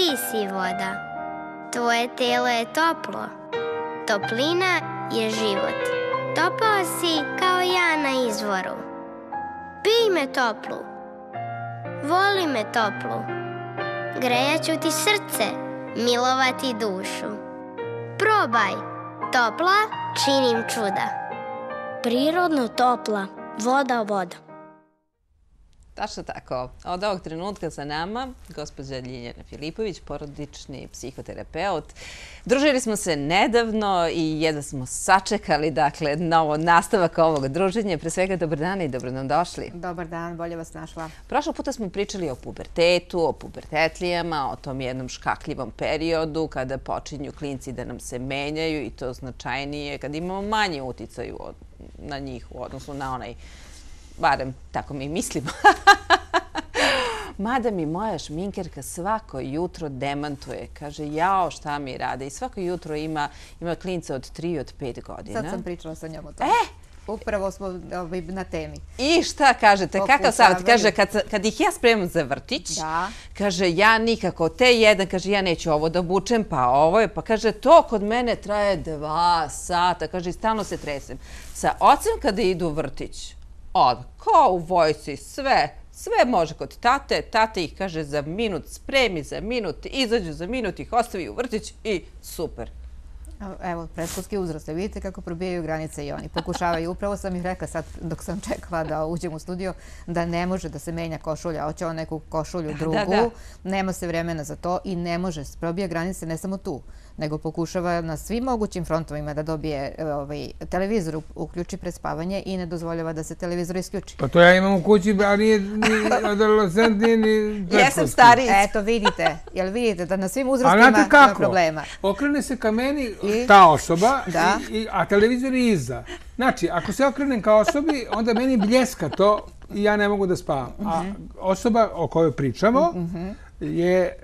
ti si voda. Tvoje telo je toplo. Toplina je život. Topao si kao ja na izvoru. Pij me toplu. Voli me toplu. Grejaću ti srce, milovati dušu. Probaj. Topla činim čuda. Prirodno topla. Voda. Tačno tako. Od ovog trenutka sa nama gospođa Ljiljana Filipović, porodični psihoterapeut. Družili smo se nedavno i jedva smo sačekali, dakle, novo nastavak ovog druženja. Pre svega, dobar dan i dobro nam došli. Dobar dan, bolje vas našla. Prošlog puta smo pričali o pubertetu, o pubertetlijama, o tom jednom škakljivom periodu kada počinju klinci da nam se menjaju i to značajnije, kada imamo manje uticaju na njih u odnosu na onaj, barem tako mi mislimo. Mada mi moja šminkerka svako jutro demantuje. Kaže, jao, šta mi rade. I svako jutro ima klinca od 3 i od 5 godina. Sad sam pričala sa njom o tome. Upravo smo na temi. I šta kažete? Kakav savjet? Kaže, kad ih ja spremam za vrtić, kaže, ja nikako, te jedan, kaže, ja neću ovo da obučem, pa ovo je, pa kaže, to kod mene traje 2 sata. Kaže, i stalno se tresem. Sa ocem kada idu u vrtić, kao u vojsci, sve može kod tate. Tate ih, kaže, za minut spremi, za minut izađu, za minut ih ostavi u vrtić i super. Evo, predškolski uzrast. Vidite kako probijaju granice i oni. Pokušavaju. Upravo sam ih rekla sad dok sam čekala da uđem u studio da ne može da se menja košulja. Hoće on neku košulju drugu. Nema se vremena za to i ne može. Probija granice ne samo tu, nego pokušava na svim mogućim frontovima da dobije televizor, uključi pred spavanje i ne dozvoljava da se televizor isključi. Pa to ja imam u kući, a nije ni adolescent, nije ni predškolski. Jesam stariji. Eto, vidite. Jel vidite da na svim uzrastima ima problema? Okrene se ka meni ta osoba, a televizor je iza. Znači, ako se okrenem ka osobi, onda meni bljeska to i ja ne mogu da spavam. A osoba o kojoj pričamo je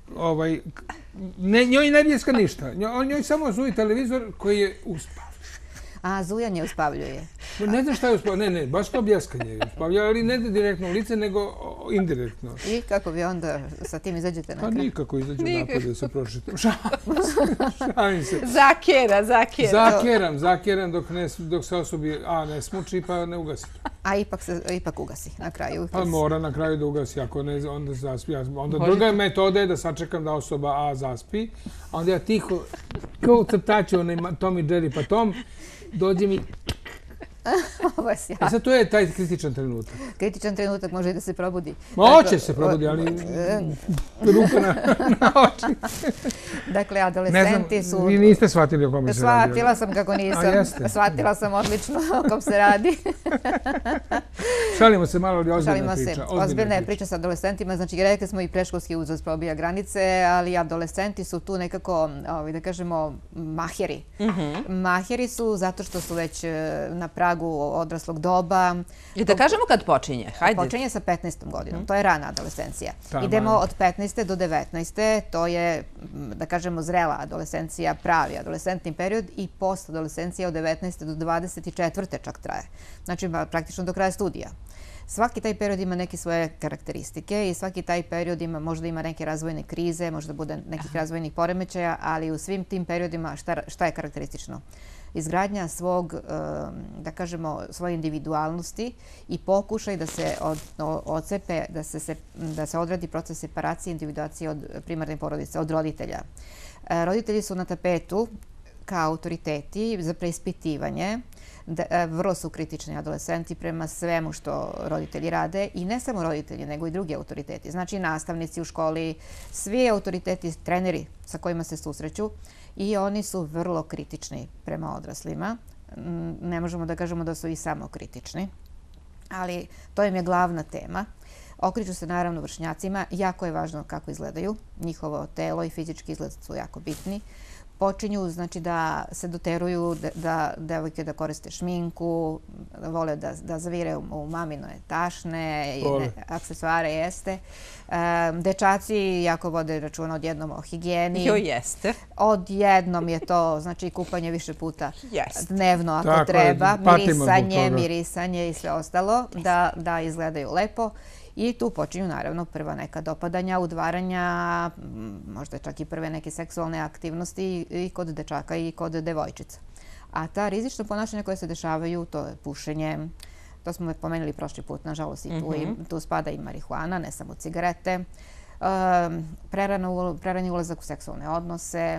njoj ne bljeska ništa. Njoj samo zuji televizor koji je uspav. A, zujanje uspavljuje. Ne znam šta je uspavljuje. Ne, baš to bljeskanje uspavljuje, ali ne direktno u lice, nego indirektno. I kako vi onda sa tim izađete na kraj? Pa nikako izađu napad da se pročitam. Šalim se. Zakeram dok se osobi ne smuči pa ne ugasi. A ipak ugasi na kraju. Pa mora na kraju da ugasi, ako ne, onda zaspi. Onda druga metoda je da sačekam da osoba A zaspi, a onda ja tiho, kao u crtaču, Tom i Jerry, pa Tom, dođe mi... Ovo je sjajno. Sad to je taj kritičan trenutak. Kritičan trenutak može i da se probudi. Moće se probudi, ali ruka na oči. Dakle, adolescenti su... Vi niste shvatili o kome se radi. Shvatila sam kako nisam. Shvatila sam odlično o kom se radi. Šalimo se malo, ali ozbiljna priča. Šalimo se. Ozbiljna je priča sa adolescentima. Znači, rekli smo i predškolski uzrast probija granice, ali adolescenti su tu nekako, da kažemo, maheri. Maheri su zato što su već na pragu odraslog doba. I da kažemo kad počinje? Počinje sa 15. godinom. To je rana adolescencija. Idemo od 15. do 19. To je, da kažemo, zrela adolescencija, pravi adolescentni period i postadolescencija od 19. do 24. čak traje. Znači, praktično do kraja studija. Svaki taj period ima neke svoje karakteristike i svaki taj period možda ima neke razvojne krize, možda bude nekih razvojnih poremećaja, ali u svim tim periodima šta je karakteristično? Izgradnja svog, da kažemo, svoje individualnosti i pokušaj da se odcepe, da se odradi proces separacije i individuacije od primarne porodice, od roditelja. Roditelji su na tapetu kao autoriteti za preispitivanje. Vrlo su kritični adolescenti prema svemu što roditelji rade i ne samo roditelji, nego i drugi autoriteti. Znači, nastavnici u školi, svi autoriteti, treneri sa kojima se susreću i oni su vrlo kritični prema odraslima. Ne možemo da kažemo da su i samo kritični, ali to im je glavna tema. Okreću se naravno vršnjacima. Jako je važno kako izgledaju. Njihovo telo i fizički izgled su jako bitni. Počinju, znači, da se doteruju da devojke da koriste šminku, vole da zavire u mamine tašne, aksesuare jeste. Dečaci jako vode računa odjednom o higijeni. Jo, jeste. Odjednom je to, znači, kupanje više puta dnevno ako treba. Mirisanje i sve ostalo, da izgledaju lepo. I tu počinju naravno prva neka dopadanja, udvaranja, možda čak i prve neke seksualne aktivnosti i kod dečaka i kod devojčica. A ta rizična ponašanja koja se dešavaju, to je pušenje, to smo pomenuli prošli put, nažalost i tu spada i marihuana, ne samo cigarete, prerani ulazak u seksualne odnose,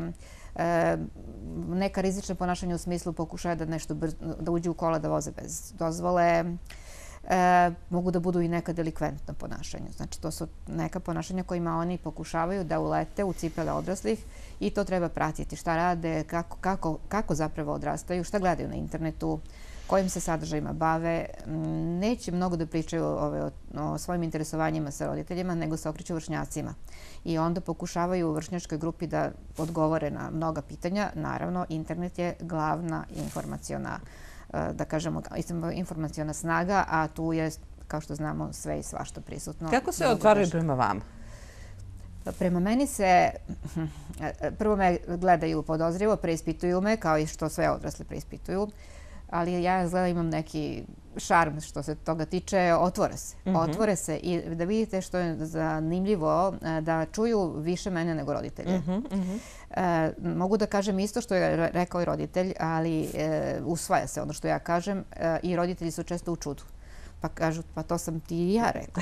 neka rizična ponašanja u smislu pokušaja da uđu u kola da voze bez dozvole, mogu da budu i neka delikventna ponašanja. Znači, to su neka ponašanja kojima oni pokušavaju da ulete u cipele odraslih i to treba pratiti šta rade, kako zapravo odrastaju, šta gledaju na internetu, kojim se sadržajima bave. Neće mnogo da pričaju o svojim interesovanjima sa roditeljima, nego se okreću vršnjacima. I onda pokušavaju u vršnjačkoj grupi da odgovore na mnoga pitanja. Naravno, internet je glavna informaciona, da kažemo, informaciona snaga, a tu je, kao što znamo, sve i svašta prisutno. Kako se odgovaraju prema vama? Prema meni se, prvo me gledaju podozrivo, preispituju me, kao i što sve odrasle preispituju, ali ja izgleda imam neki šarm što se toga tiče, otvore se i da vidite što je zanimljivo, da čuju više mene nego roditelje. Mogu da kažem isto što je rekao i roditelj, ali usvaja se ono što ja kažem i roditelji su često u čudu. Pa kažu, pa to sam ti i ja rekla.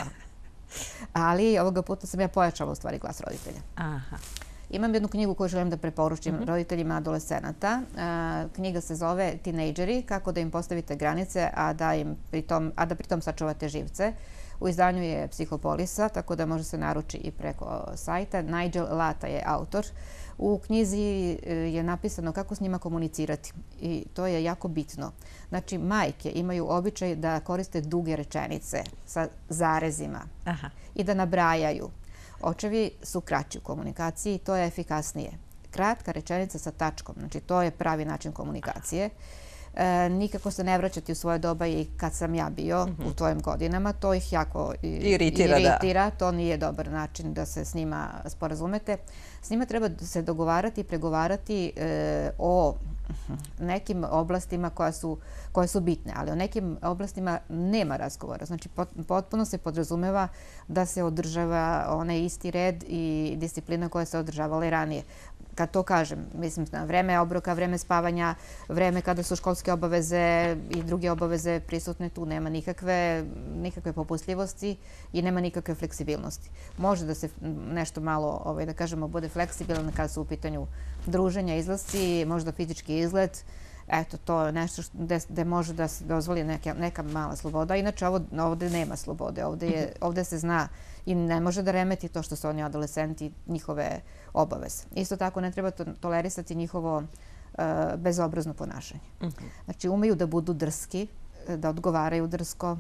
Ali ovoga puta sam ja pojačala u stvari glas roditelja. Imam jednu knjigu koju želim da preporučim roditeljima adolescenata. Knjiga se zove Tinejdžeri, kako da im postavite granice, a da pritom sačuvate živce. U izdanju je Psihopolisa, tako da može se naruči i preko sajta. Nigel Lata je autor. U knjizi je napisano kako s njima komunicirati i to je jako bitno. Znači, majke imaju običaj da koriste duge rečenice sa zarezima i da nabrajaju. Očevi su kraći u komunikaciji i to je efikasnije. Kratka rečenica sa tačkom, znači to je pravi način komunikacije. Nikako se ne vraćati u svoje doba i kad sam ja bio u tvojim godinama, to ih jako iritira. To nije dobar način da se s njima sporazumete. S njima treba se dogovarati i pregovarati o nekim oblastima koje su bitne, ali o nekim oblastima nema razgovora. Znači, potpuno se podrazumeva da se održava onaj isti red i disciplina koja se održavala i ranije. Kad to kažem, mislim na vreme obroka, vreme spavanja, vreme kada su školske obaveze i druge obaveze prisutne, tu nema nikakve popustljivosti i nema nikakve fleksibilnosti. Može da se nešto malo, da kažemo, bude fleksibilan kada su u pitanju druženja, izlasci, možda fizički izgled. Eto, to je nešto gde može da se dozvoli neka mala sloboda. Inače, ovde nema slobode. Ovde se zna i ne može da remeti to što su oni adolescenti, njihove obaveze. Isto tako, ne treba tolerisati njihovo bezobrazno ponašanje. Znači, umeju da budu drski, da odgovaraju drsko,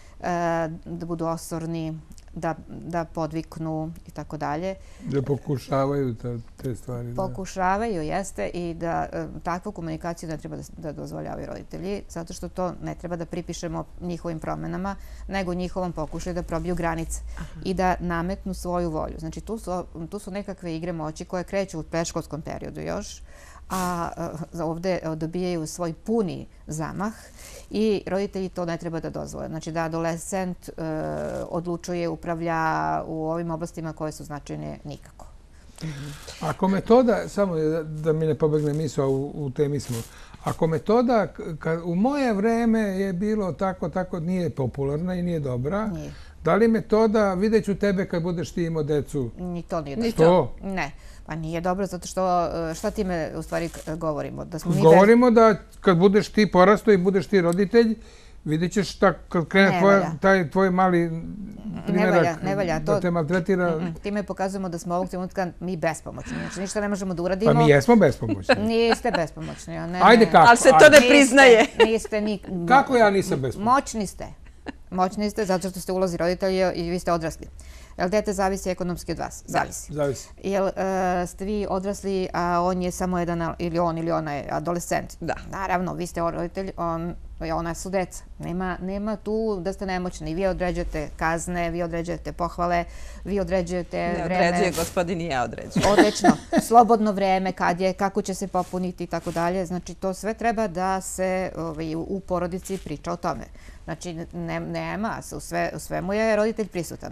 da budu osorni, da podviknu i tako dalje. Da pokušavaju te stvari. Pokušavaju, jeste, i da takvu komunikaciju ne treba da dozvoljavaju roditelji, zato što to ne treba da pripišemo njihovim promenama, nego njihovom pokušaju da probiju granice i da nametnu svoju volju. Znači, tu su nekakve igre moći koje kreću u predškolskom periodu još, a ovde dobijaju svoj puni zamah i roditelji to ne treba da dozvole. Znači da adolescent odlučuje, upravlja u ovim oblastima koje su značajne nikako. Ako metoda, samo da mi ne pobegne misao u temismu, ako metoda u moje vreme je bilo tako nije popularna i nije dobra, da li metoda vidjet ću tebe kad budeš ti imao decu? Ni to nije dobro. Što? Ne. Pa nije dobro, zato što šta time u stvari govorimo? Govorimo da kad budeš ti porastao i budeš ti roditelj, vidjet ćeš kad krene taj tvoj mali primjerak da te maltretira. Time pokazujemo da smo ovog trenutka mi bespomoćni. Znači ništa ne možemo da uradimo. Pa mi jesmo bespomoćni. Niste bespomoćni. Ajde kako? Ali se to ne priznaje. Kako ja nisam bespomoćni? Moćni ste. Moćni ste zato što ste ulozi roditelji i vi ste odrasli. Jel dete zavisi ekonomski od vas? Zavisi. Jel ste vi odrasli, a on je samo jedan, ili on ili ona je adolescent? Da. Naravno, vi ste roditelj, on Ona su deca. Nema tu da ste nemoćni. Vi određujete kazne, vi određujete pohvale, vi određujete vreme. Ne određuje gospodin i ja određujem. Odlično. Slobodno vreme, kad je, kako će se popuniti i tako dalje. Znači, to sve treba da se u porodici priča o tome. Znači, nema, u svemu je roditelj prisutan.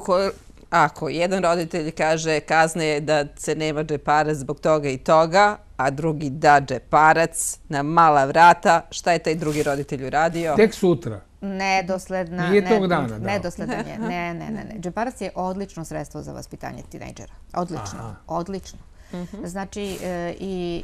Ako jedan roditelj kaže kazne je da se nema džeparac zbog toga i toga, a drugi da džeparac na mala vrata, šta je taj drugi roditelj uradio? Tek sutra. Nedosledna. Nije tog dana. Nedosledan je. Ne. Džeparac je odlično sredstvo za vaspitanje tinejdžera. Odlično. Znači, i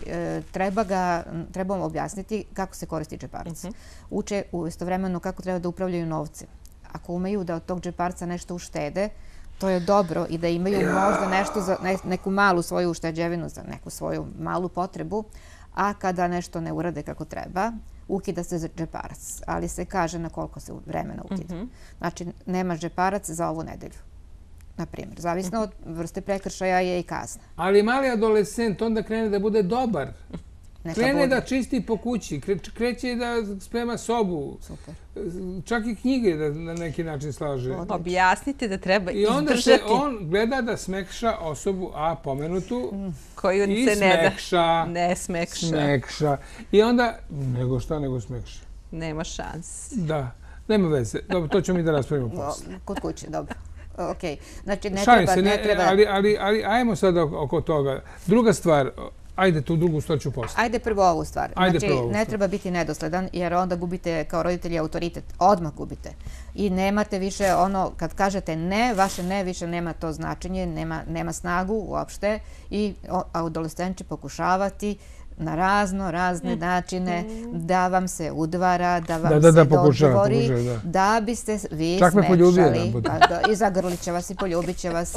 trebamo objasniti kako se koristi džeparac. Uče istovremeno kako treba da upravljaju novcem. Ako umeju da od tog džeparca nešto uštede, to je dobro i da imaju možda nešto za neku malu svoju ušteđevinu, za neku svoju malu potrebu, a kada nešto ne urade kako treba, ukida se džeparac, ali se kaže na koliko se vremena ukida. Znači, nema džeparac za ovu nedelju. Na primjer, zavisno od vrste prekršaja je i kazna. Ali mali adolescent onda krene da bude dobar. Krene da čisti po kući, kreće da sprema sobu. Super. Čak i knjige da na neki način slaže. Objasnite da treba izdržati. I onda se on gleda da smekša osobu A pomenutu koju i se smekša. Ne smekša. I onda, nego smekša? Nema šans. Da, nema veze. Dobro, to ćemo mi da raspravimo posle. Kod kuće, dobro. Okej. Znači, ne treba... Ali ajmo sad oko toga. Druga stvar, ajde, tu drugu stvar ću posle. Ajde prvo ovu stvar. Znači, ne treba biti nedosledan, jer onda gubite kao roditelji autoritet. Odmah gubite. I nemate više ono, kad kažete ne, vaše ne više nema to značenje, nema snagu uopšte i adolescent će pokušavati na razne načine da vam se udvara, da vam se dodvori, da biste vi smekšali. I zagrlit će vas i poljubit će vas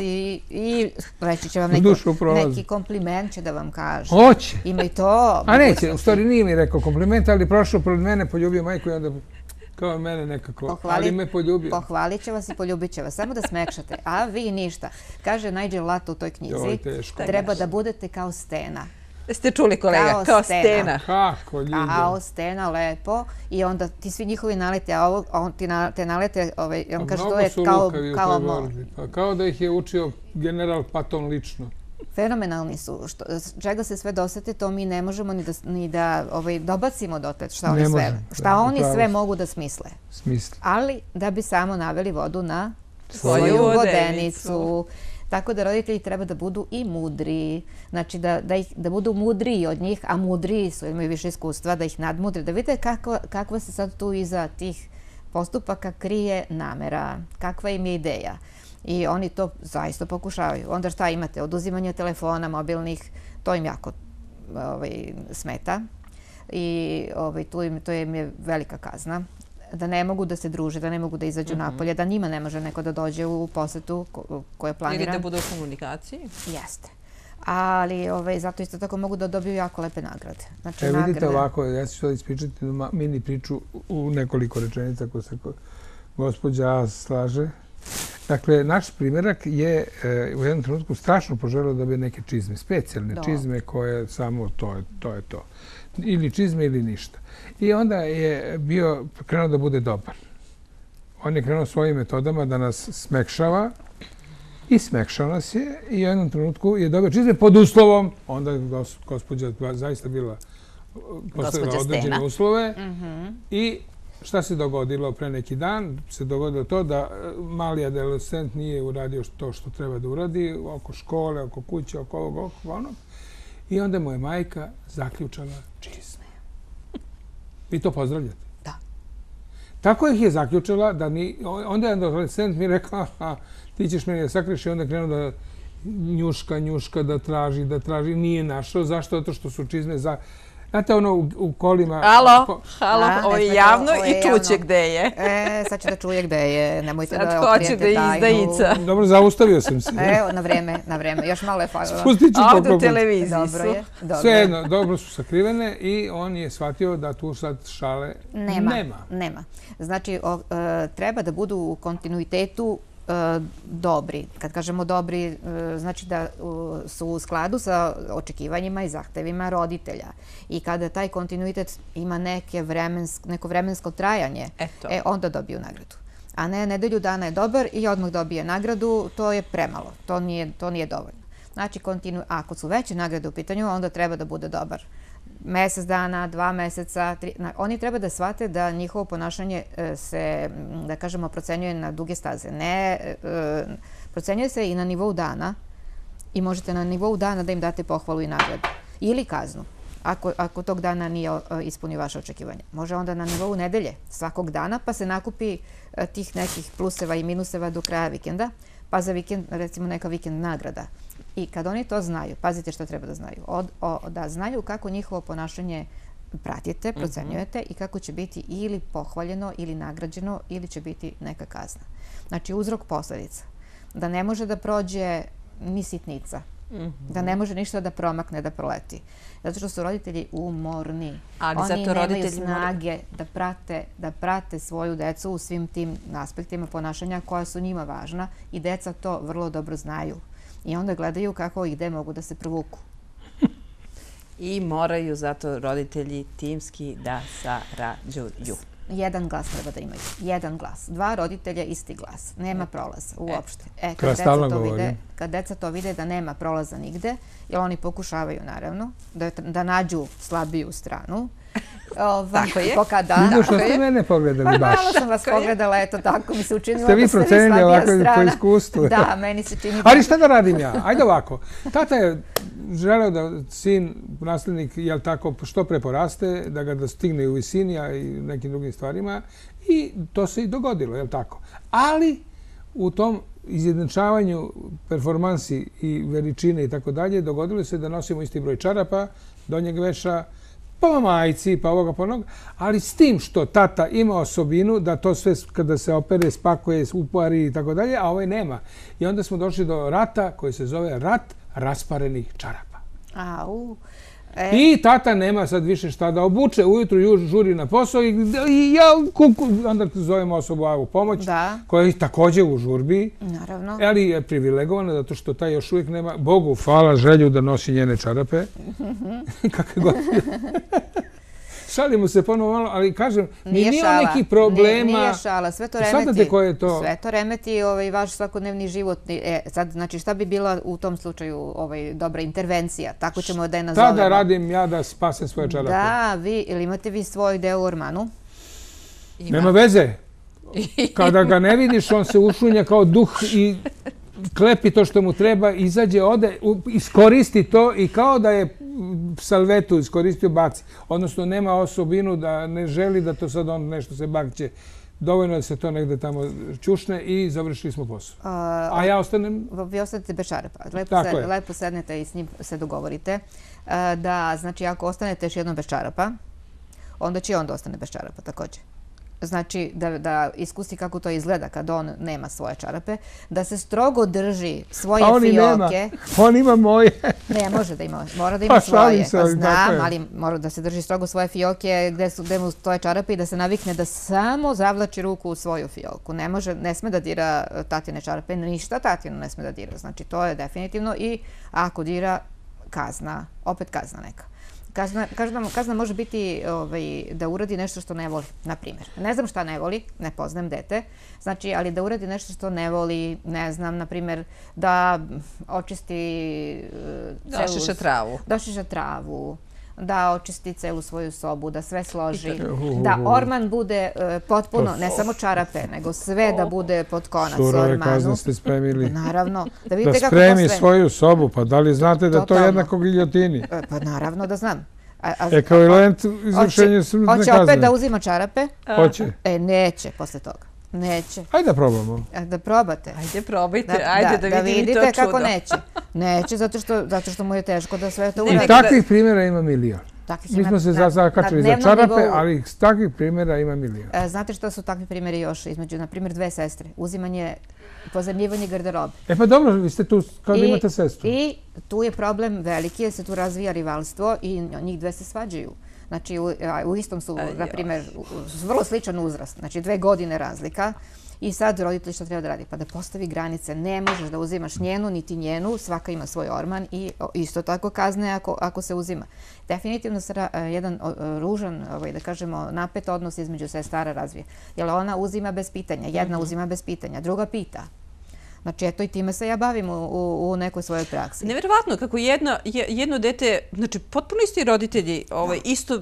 i reći će vam neki kompliment će da vam kaže. Hoće. Ima i to. A neće, u stvari nije mi rekao kompliment, ali prošao pored mene, poljubio majku i onda kao mene nekako, ali me poljubio. Pohvalit će vas i poljubit će vas, samo da smekšate, a vi ništa. Kaže Nigel Lato u toj knjizi, treba da budete kao stena. Ste čuli, kolega? Kao stena. Kako ljubav. Kao stena, lepo. I onda ti svi njihovi nalete, a te nalete, on kaže, to je kao mor. Kao da ih je učio general Patton lično. Fenomenalni su. Čega se sve dosete, to mi ne možemo ni da dobacimo dotle šta oni sve mogu da smisle. Ali da bi samo naveli vodu na svoju vodenicu. Tako da roditelji treba da budu i mudri, znači da budu mudriji od njih, a mudriji su, imaju više iskustva, da ih nadmudre, da vidite kakva se sad tu iza tih postupaka krije namera, kakva im je ideja. I oni to zaista pokušavaju. Onda šta imate? Oduzimanje telefona, mobilnih, to im jako smeta i to im je velika kazna. Da ne mogu da se druže, da ne mogu da izađu napolje, da njima ne može neko da dođe u posetu koje planira. Ili da budu u komunikaciji. Jeste. Ali zato isto tako mogu da dobiju jako lepe nagrade. Vidite ovako, ja ću sad ispričati mini priču u nekoliko rečenica koje se gospođa slaže. Dakle, naš primjerak je u jednom trenutku strašno poželeo da bi neke čizme, specijalne čizme koje samo to je to. Ili čizme ili ništa. I onda je krenuo da bude dobar. On je krenuo svojim metodama da nas smekšava i smekšao nas je i u jednom trenutku je dobio čizme pod uslovom. Onda je gospođa zaista bila postavila određene uslove i šta se dogodilo pre neki dan? Se dogodilo to da mali adolescent nije uradio to što treba da uradi oko škole, oko kuće, oko ovog, oko onog. I onda mu je majka zaključala čizme. Vi to pozdravljate? Da. Tako ih je zaključala da onda je adolescent mi rekao ti ćeš meni da sakriš i onda je krenuo da njuška, da traži, nije našao. Zašto? Zato što su čizme za... Znate ono u kolima... Halo, ovo je javno i čuće gde je. Sad će da čuje gde je, nemojte da otkrijete tajnu. Sad hoće da izdajica. Dobro, zaustavio sam se. Evo, na vreme, još malo je falilo. Spustit ću ovdje u televiziji su. Sve jedno, dobro su sakrivene i on je shvatio da tu sad šale nema. Nema. Znači, treba da budu u kontinuitetu dobri. Kad kažemo dobri, znači da su u skladu sa očekivanjima i zahtevima roditelja. I kada taj kontinuitet ima neko vremensko trajanje, onda dobiju nagradu. A ne nedelju dana je dobar i odmah dobije nagradu, to je premalo. To nije dovoljno. Znači, ako su veće nagrade u pitanju, onda treba da bude dobar. Mesec dana, 2 meseca, 3... Oni treba da shvate da njihovo ponašanje se, da kažemo, procenjuje na duge staze. Ne, procenjuje se i na nivou dana i možete na nivou dana da im date pohvalu i nagradu. Ili kaznu, ako tog dana nije ispunio vaše očekivanje. Može onda na nivou nedelje, svakog dana, pa se nakupi tih nekih pluseva i minuseva do kraja vikenda, pa za vikend, recimo, neka vikend nagrada. I kad oni to znaju, pazite što treba da znaju, da znaju kako njihovo ponašanje pratite, procenjujete i kako će biti ili pohvaljeno ili nagrađeno ili će biti neka kazna. Znači, uzrok posledica. Da ne može da prođe ni sitnica. Da ne može ništa da promakne, da proleti. Zato što su roditelji umorni. Oni nemaju snage da prate svoju decu u svim tim aspektima ponašanja koja su njima važna i deca to vrlo dobro znaju. I onda gledaju kako i gde mogu da se provuku. I moraju zato roditelji timski da sarađuju. Jedan glas treba da imaju. Jedan glas. 2 roditelja, isti glas. Nema prolaza uopšte. Kad deca to vide da nema prolaza nigde, jer oni pokušavaju, naravno, da nađu slabiju stranu. Tako je. Vidio što ste mene pogledali baš. Malo sam vas pogledala, eto tako mi se učinilo. Ste vi procenili ovako po iskustvu. Da, meni se čini... Ali šta da radim ja? Ajde ovako. Tata je želeo da sin, naslednik, jel tako, što pre poraste, da ga dostigne u visini, a i nekim drugim stvarima. I to se i dogodilo, jel tako? Ali u tom izjednačavanju performansi i veličine i tako dalje, dogodilo se da nosimo isti broj čarapa, donjeg veša, pa majici, pa ovoga, pa onoga, ali s tim što tata ima osobinu da to sve kada se opere, spakuje, upari i tako dalje, a ovaj nema. I onda smo došli do rata koji se zove rat rasparenih čarapa. I tata nema sad više šta da obuče, ujutru žuri na posao i onda zovemo osobu u pomoć, koja je također u žurbi, ali je privilegovana zato što taj još uvijek nema, Bogu hvala, želju da nosi njene čarape. Kakve god. Šalimo se ponovo malo, ali kažem, nije neki problema. Nije šala, sve to remeti vaš svakodnevni život. Sad, znači, šta bi bila u tom slučaju dobra intervencija? Tako ćemo da je nazovemo. Šta da radim ja da spasem svoje čarape? Da, ili imate vi svoj deo u ormanu? Nema veze. Kada ga ne vidiš, on se ušunja kao duh i klepi to što mu treba, izađe, ode, iskoristi to i kao da je salvetu iskoristio, baci. Odnosno, nema osobinu da ne želi da to sad on nešto se bakće. Dovoljno da se to negde tamo čušne i završili smo posao. A ja ostanem... Vi ostanete bez čarapa. Lepo sednete i s njim se dogovorite. Da, znači, ako ostanete još jednom bez čarapa, onda će on da ostane bez čarapa također. Znači, da iskusi kako to izgleda kad on nema svoje čarape, da se strogo drži svoje fioke. On ima moje. Ne, može da ima, mora da ima svoje. Pa znam, ali mora da se drži strogo svoje fioke gde mu stoje čarape i da se navikne da samo zavlači ruku u svoju fioku. Ne sme da dira tatine čarape, ništa tatino ne sme da dira. Znači, to je definitivno i ako dira, kazna, opet kazna neka. Kazna može biti da uradi nešto što ne voli, na primjer. Ne znam šta ne voli, ne poznajem dete, znači, ali da uradi nešto što ne voli, ne znam, na primjer, da očisti... Da šiša travu. Da šiša travu, da očisti celu svoju sobu, da sve složi, da orman bude potpuno, ne samo čarape, nego sve da bude pod konac ormanu. Surove kazne ste spremili. Naravno. Da spremi svoju sobu, pa da li znate da to je jednako giljotini? Pa naravno da znam. Ekvivalent izvršenja smrtne kazne. Hoće opet da uzima čarape? Hoće. Neće posle toga. Neće. Ajde da probamo. Da probate. Ajde probajte, ajde da vidite to čudo. Da vidite kako neće. Neće, zato što mu je teško da sve to uradi. I takvih primjera ima milion. Mi smo se zakačili za čarape, ali takvih primjera ima milion. Znate što su takvi primjeri još između, na primjer, 2 sestre? Uzimanje, pozemljivanje garderobe. Pa dobro, vi ste tu kao da imate sestru. I tu je problem veliki, jer se tu razvija rivalstvo i njih 2 se svađaju. Znači, u istom su, na primjer, vrlo sličan uzrast, znači 2 godine razlika I sad roditelj šta treba da radi? Pa da postavi granice. Ne možeš da uzimaš njenu, niti njenu. Svaka ima svoj orman i isto tako kazne ako se uzima. Definitivno se jedan ružan, da kažemo, napet odnos između sestara razvije. Jer ona uzima bez pitanja. Jedna uzima bez pitanja, druga pita. Znači, eto i time se ja bavim u nekoj svojoj praksi. Neverovatno kako jedno dete, znači potpuno isti roditelji isto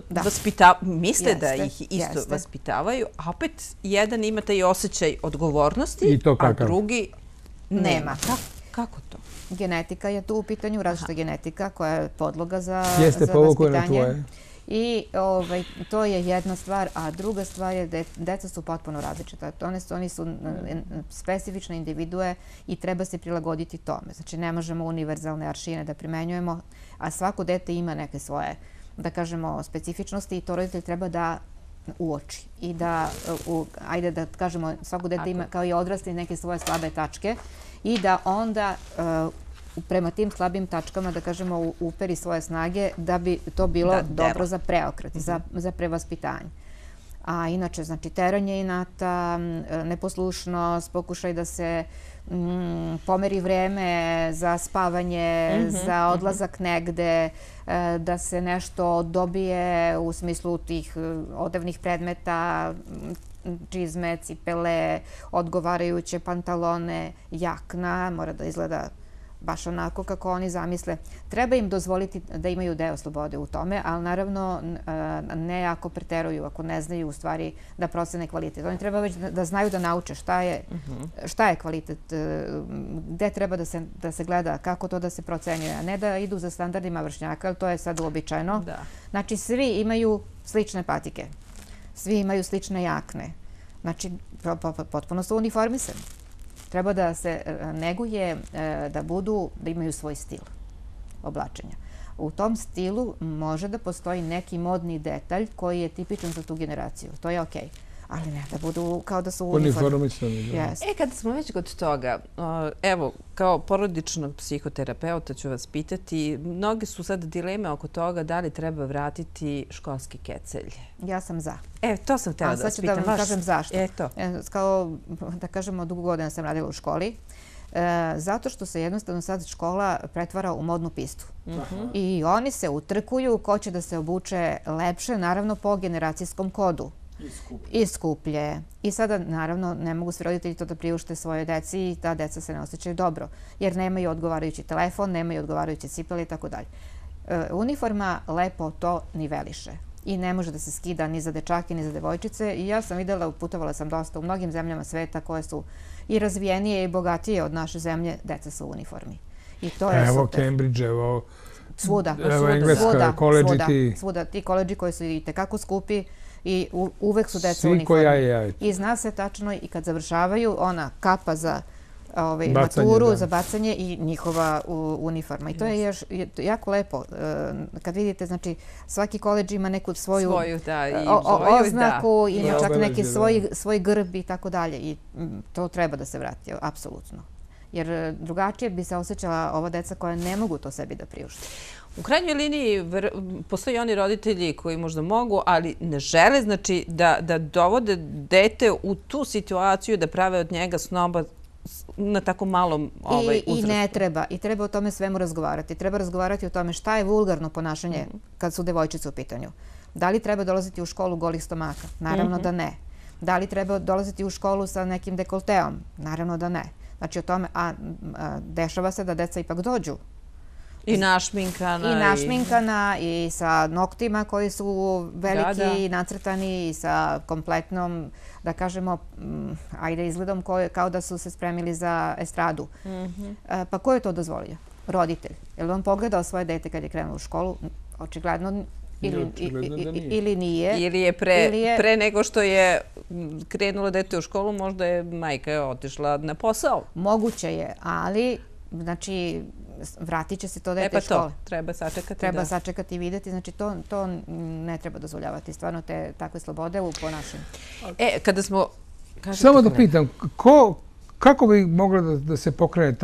misle da ih isto vaspitavaju, a opet jedan ima taj osjećaj odgovornosti, a drugi nema. Kako to? Genetika je tu u pitanju, različita genetika koja je podloga za vaspitanje. I to je jedna stvar, a druga stvar je da deca su potpuno različita. Oni su specifične individue i treba se prilagoditi tome. Znači, ne možemo univerzalne aršine da primenjujemo, a svako dete ima neke svoje, da kažemo, specifičnosti i to roditelj treba da uoči. I da, ajde da kažemo, svako dete ima kao i odrasli neke svoje slabe tačke i da onda prema tim slabim tačkama, da kažemo, uperi svoje snage da bi to bilo dobro za preokret, za prevaspitanje. A inače, znači, teranje inata, neposlušnost, pokušaj da se pomeri vreme za spavanje, za odlazak negde, da se nešto dobije u smislu tih odevnih predmeta, čizme, cipele, odgovarajuće pantalone, jakna, mora da izgleda baš onako kako oni zamisle. Treba im dozvoliti da imaju deo slobode u tome, ali naravno ne ako preteruju, ako ne znaju u stvari da procene kvalitet. Oni treba već da znaju da nauče šta je kvalitet, gde treba da se gleda, kako to da se procenjuje, a ne da idu za standardima vršnjaka, ali to je sad uobičajeno. Znači, svi imaju slične patike, svi imaju slične jakne. Znači, potpuno su uniformisani. Treba da se neguje, da imaju svoj stil oblačenja. U tom stilu može da postoji neki modni detalj koji je tipičan za tu generaciju. To je okej. Ali ne da budu kao da su uniformisani. Kada smo već kod toga, evo, kao porodičnog psihoterapeuta ću vas pitati, mnogi su sad dileme oko toga da li treba vratiti školski kecelj. Ja sam za. To sam htjela da vas pitam. A sad ću da vam kažem zašto. Kao, da kažemo, dugo godina sam radila u školi. Zato što se jednostavno sad škola pretvara u modnu pistu. I oni se utrkuju ko će da se obuče lepše, naravno po generacijskom kodu. I skuplje. I sada, naravno, ne mogu svi roditelji to da priušte svoje deci i ta deca se ne osjećaju dobro, jer nemaju odgovarajući telefon, nemaju odgovarajuće cipele i tako dalje. Uniforma lepo to niveliše i ne može da se skida ni za dečake, ni za devojčice. I ja sam videla, putovala sam dosta u mnogim zemljama sveta koje su i razvijenije i bogatije od naše zemlje, deca su u uniformi. I to je super. Evo Cambridge, evo Engleska, koleđi. Svuda, ti koleđi koji su i tekako skupi, i uvek su deca u uniformi. I zna se tačno i kad završavaju ona kapa za maturu, za bacanje i njihova uniforma. I to je jako lepo. Kad vidite, znači, svaki koleđ ima neku svoju oznaku, ima čak neki svoj grb i tako dalje. I to treba da se vrati, apsolutno. Jer drugačije bi se osjećala ova deca koja ne mogu to sebi da priušte. U krajnjoj liniji postoji oni roditelji koji možda mogu, ali ne žele, znači da dovode dete u tu situaciju da prave od njega snoba na tako malom uzrastu. I ne treba. I treba o tome svemu razgovarati. Treba razgovarati o tome šta je vulgarno ponašanje kad su devojčice u pitanju. Da li treba dolaziti u školu golih stomaka? Naravno da ne. Da li treba dolaziti u školu sa nekim dekolteom? Naravno da ne. Znači o tome, a dešava se da deca ipak dođu. I našminkana. I našminkana i sa noktima koji su veliki i nacrtani i sa kompletnom, da kažemo, ajde izgledom kao da su se spremili za estradu. Pa ko je to dozvolio? Roditelj. Je li on pogledao svoje dete kad je krenuo u školu? Očigledno ili nije. Ili je pre nego što je krenulo dete u školu, možda je majka otišla na posao. Moguće je, ali znači vratit će se to dete iz škole. Treba sačekati. Treba sačekati i vidjeti. Znači to ne treba dozvoljavati. Stvarno te takve slobode u ponašanju. Kada smo... Samo da pitam, kako bi mogla da se pokrene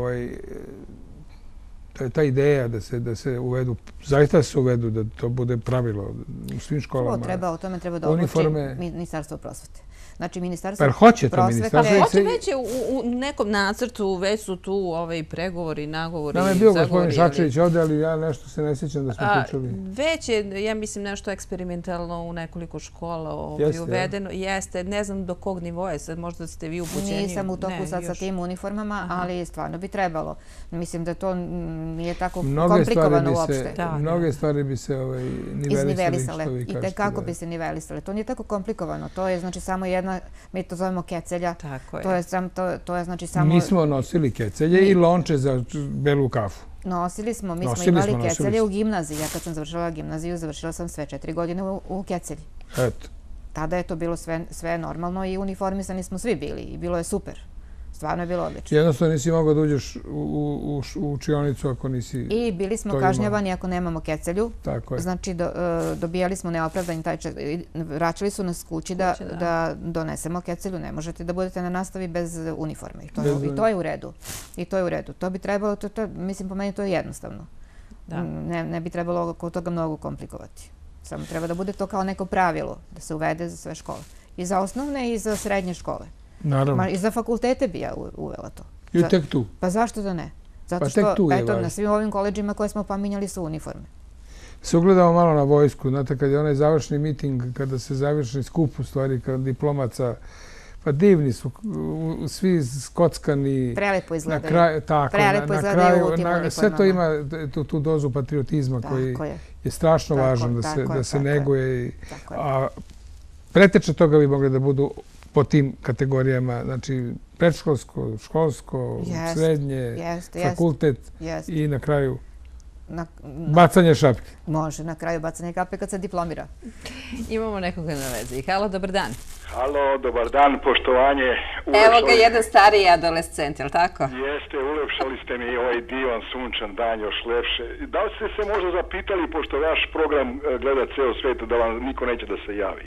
ta ideja da se uvedu, zaista se uvedu, da to bude pravilo u svim školama? O tome treba da odluči Ministarstvo prosvete. Znači, Ministarstvo prosvete... Hoće već je u nekom nacrtu, već su tu pregovori, nagovori. Nama je bio gospodin Šačević ovdje, ali ja nešto se ne sjećam da smo pričali. Već je, ja mislim, nešto eksperimentalno u nekoliko škola uvedeno. Jeste, ne znam do kog nivoa je, sad možda ste vi upućeni. Nisam u toku sad sa tim uniformama, ali stvarno bi trebalo. Mislim da to nije tako komplikovano uopšte. Mnoge stvari bi se iznivelisale. I tekako bi se nivelisale. To nije tako komplikovano. To je znači samo jedna, mi to zovemo kecelja. To je znači samo... Mi smo nosili kecelje i lonče za belu kafu. Nosili smo, mi smo imali kecelje u gimnaziji. Ja kad sam završila gimnaziju, završila sam sve 4 godine u kecelji. Eto. Tada je to bilo sve normalno i uniformisani smo svi bili i bilo je super. Stvarno je bilo odlično. Jednostavno nisi mogao da uđeš u učionicu ako nisi... I bili smo kažnjavani ako nemamo kecelju. Tako je. Znači, dobijali smo neopravdani taj čas. Vraćali su nas kući da donesemo kecelju. Ne možete da budete na nastavi bez uniforme. I to je u redu. I to je u redu. To bi trebalo, mislim, po meni to je jednostavno. Ne bi trebalo oko toga mnogo komplikovati. Samo treba da bude to kao neko pravilo, da se uvede za sve škole. I za osnovne i za srednje škole. Naravno. I za fakultete bi ja uvela to. I tek tu. Pa zašto da ne? Zato što, eto, na svim ovim koleđima koje smo pominjali su uniforme. Se ugledamo malo na vojsku. Znate, kad je onaj završni miting, kada se završni skup, u stvari, kad diplomaca, pa divni su, svi skockani. Prelepo izgledaju. Prelepo izgledaju u tim uniformama. Sve to ima tu dozu patriotizma koji je strašno važan da se neguje. A preteča toga bi mogli da budu po tim kategorijama, znači predškolsko, školsko, srednje, fakultet i na kraju bacanje šapke. Može, na kraju bacanje kape kad se diplomira. Imamo nekoga na vezi. Halo, dobar dan. Halo, dobar dan, poštovanje. Evo ga jedan stariji adolescent, je li tako? Jeste, ulepšali ste mi ovaj divan sunčan dan još lepše. Da li ste se možda zapitali, pošto vaš program gleda ceo svet, da vam niko neće da se javi?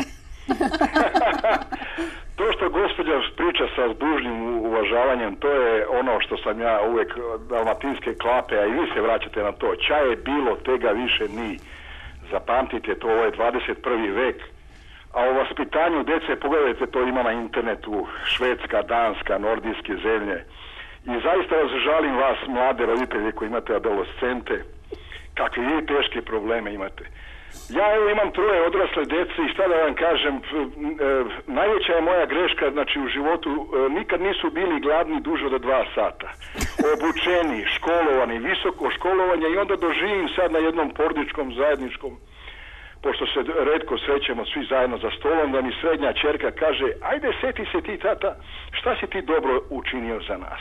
To što gospođa priča sa dužnim uvažavanjem, to je ono što sam ja uvek dalmatinske klape, a i vi se vraćate na to. Čaje je bilo, tega više ni. Zapamtite, to ovo je 21. vek. A o vaspitanju dece, pogledajte, to ima na internetu, Švedska, Danska, nordijske zemlje. I zaista vas žalim vas, mlade roditelje koji imate adolescente, kakve vi teške probleme imate. Ja evo imam 3 odrasle dece i šta da vam kažem, najveća je moja greška, znači u životu nikad nisu bili gladni duže od 2 sata. Obučeni, školovani, visoko školovanje i onda doživim sad na jednom porodičkom, zajedničkom, pošto se retko srećemo svi zajedno za stolom, da mi srednja ćerka kaže, ajde seti se ti tata, šta si ti dobro učinio za nas?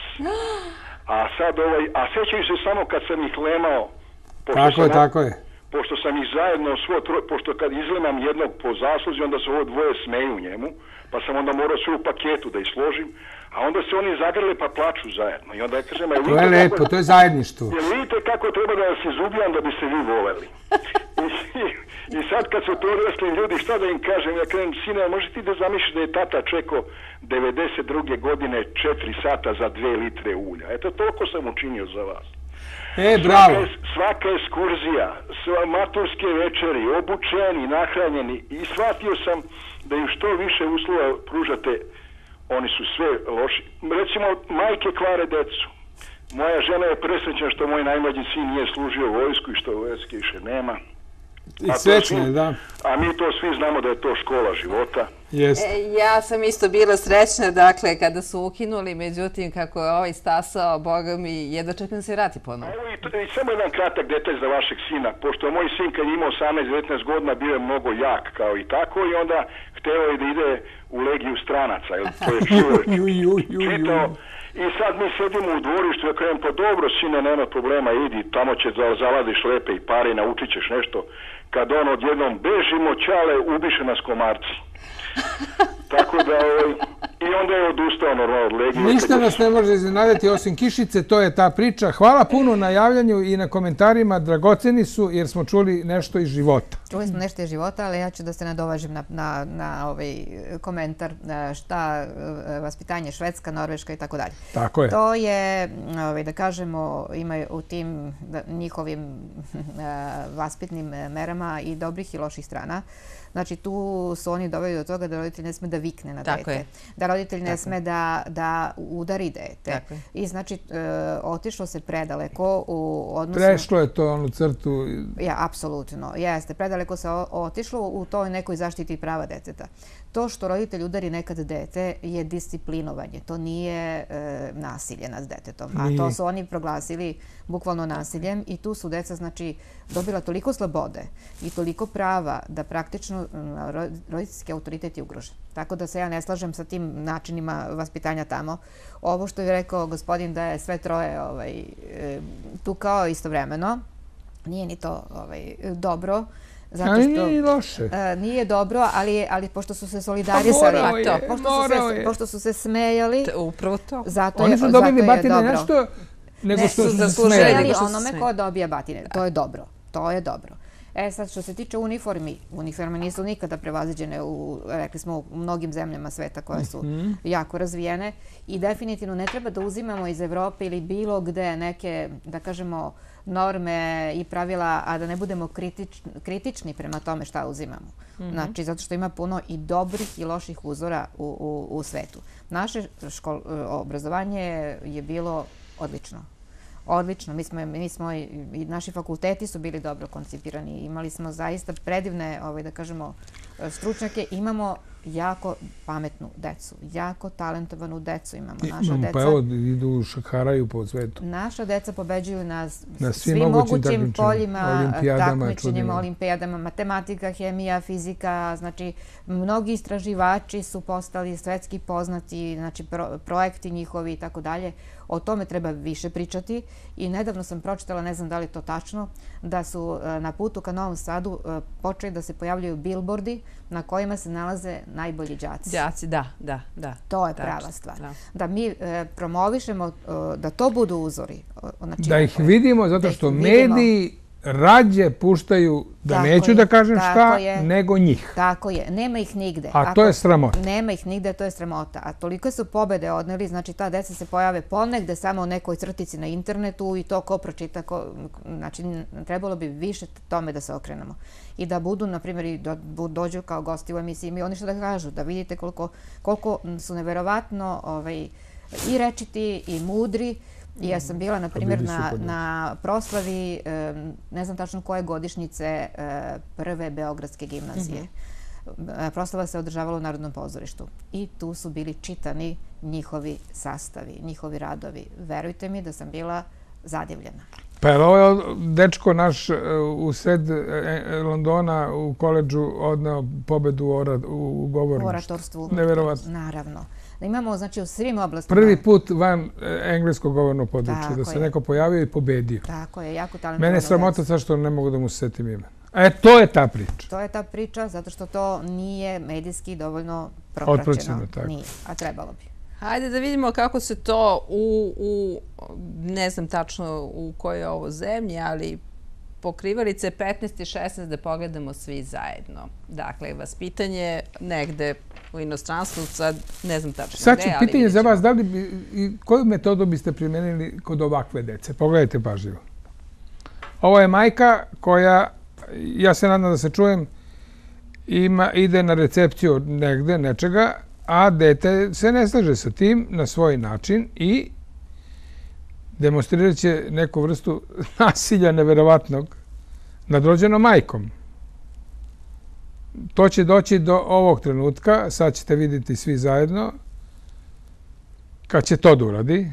A sećaju se samo kad sam ih lemao. Tako je. Pošto sam ih zajedno, pošto kad izlemam jednog po zasluzi, onda se ovo 2 smeju njemu, pa sam onda morao sve u paketu da ih složim, a onda se oni zagrle pa plaču zajedno. I onda ja kažem, to je lepo, to je zajedništvo. Jer vidite kako treba da vas izubijam da bi se vi voleli. I sad kad su to odrasli ljudi, šta da im kažem, ja kažem, sine, možeš ti da zamisliš da je tata čekao 92. godine 4 sata za 2 litre ulja. Eto, toliko sam učinio za vas. Bravo. Svaka ekskurzija, maturske večeri, obučeni, nahranjeni i shvatio sam da im što više uslova pružate, oni su sve loši. Recimo, majke kvare decu. Moja žena je presrećna što moj najmlađi sin nije služio vojsku i što vojske više nema. I srećne, da. A mi to svi znamo da je to škola života. Ja sam isto bila srećna, dakle, kada su ukinuli, međutim, kako je ovaj stasao, Boga mi, jedva čekam da se vrati ponovno. Evo i samo jedan kratak detalj za vašeg sina, pošto moj sin kad je imao 18-19 godina bio je mnogo jak kao i tako i onda hteo je da ide u legiju stranaca, to je čitao. I sad mi sedimo u dvorištu, ja kažem, pa dobro, sine, nema problema, idi, tamo će da zaladiš lepe i pare, naučit ćeš nešto. Kad on odjednom bežimo, čale, ubiše nas komarci. Tako da, I onda je odustao normalno od Legije. Ništa nas ne može iznenaditi osim kišice, to je ta priča. Hvala puno na javljanju i na komentarima, dragoceni su jer smo čuli nešto iz života. Čuli smo nešto iz života, ali ja ću da se nadovažem na ovaj komentar šta vaspitanje Švedska, Norveška i tako dalje. Tako je. To je, da kažemo, ima u tim njihovim vaspitnim merama i dobrih i loših strana. Znači, tu su oni doveli do toga da roditelj ne sme da vikne na dete, da roditelj ne sme da udari dete. I znači, otišlo se predaleko u odnosu... Prešlo je to onu crtu... Ja, apsolutno, jeste. Predaleko se otišlo u toj nekoj zaštiti prava deteta. To što roditelj udari nekad dete je disciplinovanje. To nije nasilje nad detetom. A to su oni proglasili bukvalno nasiljem i tu su deca, znači, dobila toliko slobode i toliko prava da praktično roditeljski autoritet je ugrožen. Tako da se ja ne slažem sa tim načinima vaspitanja tamo. Ovo što je rekao gospodin da je sve troje tu kao istovremeno, nije ni to dobro. Ali nije i loše. Nije dobro, ali pošto su se solidarisali, pošto su se smejali, upravo to. Oni su dobili batine nešto nego što su se smejali. Onome ko dobija batine, to je dobro. To je dobro. Sad, što se tiče uniformi, uniforme nisu nikada prevaziđene, rekli smo, u mnogim zemljama sveta koje su jako razvijene i definitivno ne treba da uzimamo iz Evrope ili bilo gde neke, da kažemo, norme i pravila, a da ne budemo kritični prema tome šta uzimamo. Znači, zato što ima puno i dobrih i loših uzora u svetu. Naše obrazovanje je bilo odlično. Odlično. Mi smo i naši fakulteti su bili dobro koncipirani. Imali smo zaista predivne, da kažemo, stručnjake. Imamo jako pametnu decu. Jako talentovanu decu imamo. Pa evo, idu šaharaju po svetu. Naša deca pobeđuju na svim mogućim poljima, takmičenjima, olimpijadama, matematika, hemija, fizika. Znači, mnogi istraživači su postali svetski poznati, znači, projekti njihovi i tako dalje. O tome treba više pričati i nedavno sam pročitala, ne znam da li je to tačno, da su na putu ka Novom Sadu počeli da se pojavljaju bilbordi na kojima se nalaze najbolji đaci. Đaci, da. To je prava stvar. Da mi promovišemo da to budu uzori. Da ih vidimo zato što mediji rađe puštaju, da neću da kažem šta, nego njih. Tako je. Nema ih nigde. A to je sramota. Nema ih nigde, to je sramota. A toliko su pobede odneli, znači ta deca se pojave ponegde samo u nekoj crtici na internetu i to ko pročita. Znači, trebalo bi više tome da se okrenemo. I da budu, na primjer, i da dođu kao gosti u emisiji i oni što da kažu, da vidite koliko su neverovatno i rečiti i mudri. Ja sam bila, na primjer, na proslavi, ne znam tačno koje godišnjice, prve Beogradske gimnazije. Proslava se održavala u Narodnom pozorištu. I tu su bili čitani njihovi sastavi, njihovi radovi. Verujte mi da sam bila zadivljena. Pa je ovo je dečko naš u sred Londona u koledžu odneo pobedu u govorništvu. U oratorstvu. Neverovatno. Naravno. Da imamo, znači, u svim oblastima. Prvi put van engleskog govornog područja, da se neko pojavio i pobedio. Tako je, jako talentovano. Mene je sramota sad što ne mogu da mu se setim ime. To je ta priča. To je ta priča, zato što to nije medijski dovoljno propraćeno. Nije, a trebalo bi. Hajde da vidimo kako se to ne znam tačno u kojoj je ovo zemlji, ali pokrivalice 15 i 16 da pogledamo svi zajedno. Dakle, vaspitanje negde u inostranstvu, sad ne znam tačno gde, ali... Sad ću pitanje za vas, da li koju metodu biste primijenili kod ovakve dece? Pogledajte pažljivo. Ovo je majka koja, ja se nadam da se čujem, ide na recepciju negde, nečega, a dete se ne slaže sa tim na svoj način i demonstrirat će neku vrstu nasilja neverovatnog nad rođenom majkom. To će doći do ovog trenutka, sad ćete vidjeti svi zajedno, kad će to da uradi.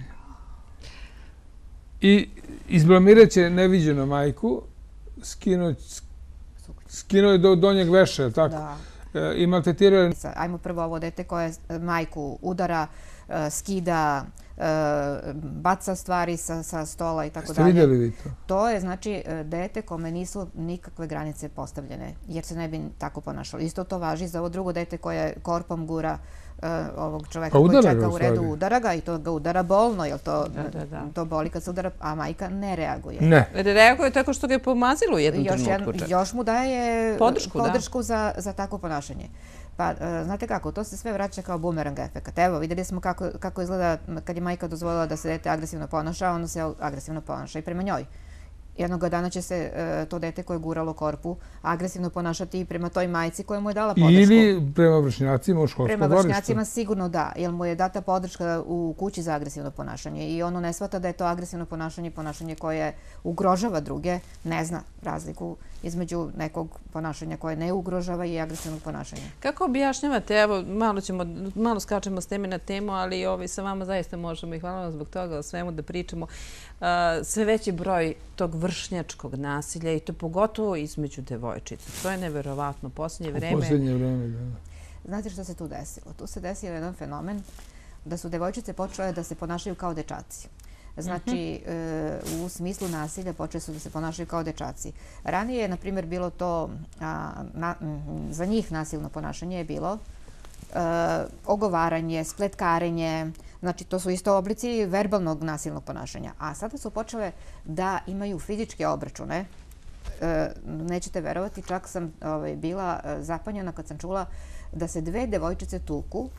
I izblamirat će neviđenu majku, skinuo je do donjeg veša, tako? I maltretirao je... Ajmo prvo ovo dete koje majku udara, skida, baca stvari sa stola i tako dalje. Ste vidjeli vi to? To je, znači, dete kome nisu nikakve granice postavljene, jer se ne bi tako ponašalo. Isto to važi za ovo drugo dete koje korpom gura ovog čoveka koji čeka u redu, udara ga i to ga udara bolno, jer to boli kad se udara, a majka ne reaguje. Ne reaguje tako što ga je pomazilo u jednom trenutku. Još mu daje podršku za takvo ponašanje. Pa, znate kako, to se sve vraća kao bumerang efekt. Evo, vidjeli smo kako izgleda kad je majka dozvolila da se dete agresivno ponaša, ono se agresivno ponaša i prema njoj. Jednog dana će se to dete koje je guralo korpu agresivno ponašati i prema toj majci koja mu je dala podršku. Ili prema vršnjacima u školskom dvorištu. Prema vršnjacima sigurno da, jer mu je data podrška u kući za agresivno ponašanje i ono ne shvata da je to agresivno ponašanje koje ugrožava druge, ne zna razliku između nekog ponašanja koje ne ugrožava i agresivnog ponašanja. Kako objašnjavate, evo malo skačemo s teme na temu, ali sa vama zaista možemo i hvala vam zbog toga o svemu da pričamo, sve veći broj tog vršnjačkog nasilja i to pogotovo između devojčica. To je neverovatno. Posljednje vreme, da. Znate što se tu desilo? Tu se desio jedan fenomen da su devojčice počele da se ponašaju kao dečaci. Znači, u smislu nasilja počeli su da se ponašaju kao dečaci. Ranije je, na primjer, bilo to, za njih nasilno ponašanje je bilo ogovaranje, spletkarenje, znači to su isto oblici verbalnog nasilnog ponašanja. A sada su počele da imaju fizičke obračune. Nećete verovati, čak sam bila zapanjena kad sam čula da se dve devojčice tuku,